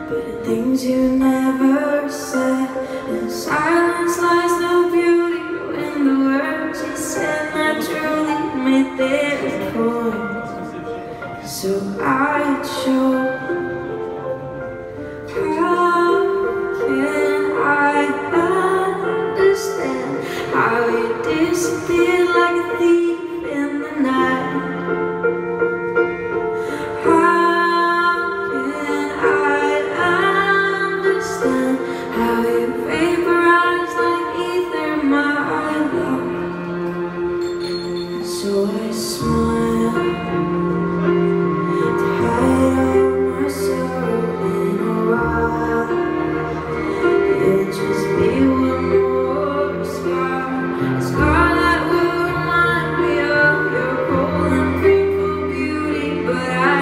but the things you never said. In silence lies no beauty when the words you said naturally made their point. So I chose. How can I understand how you disappeared like a thief in the night? How can I understand how you vaporize like ether, my love? So I smile to hide all my sorrow in a while. You'll just be one more scar, a scar that will remind me of your cold and painful beauty. But I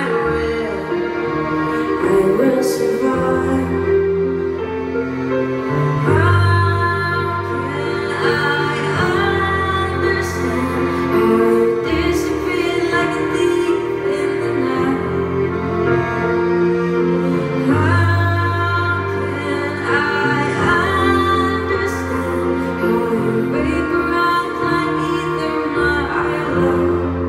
will survive. How can I understand how you disappeared like a thief in the night? How can I understand how you vaporize like ether, my love?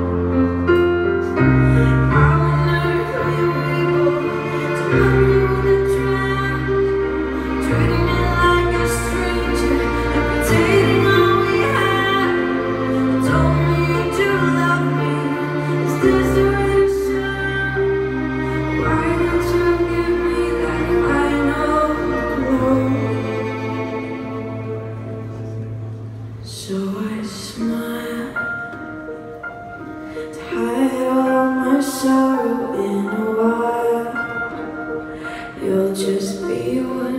How on earth are you able to put me in a trap, treating me like a stranger and pretending all we had? Told me you love me, is this the way to show? Why don't you give me that final blow? So I smile to hide all my sorrow in a while. You'll just be one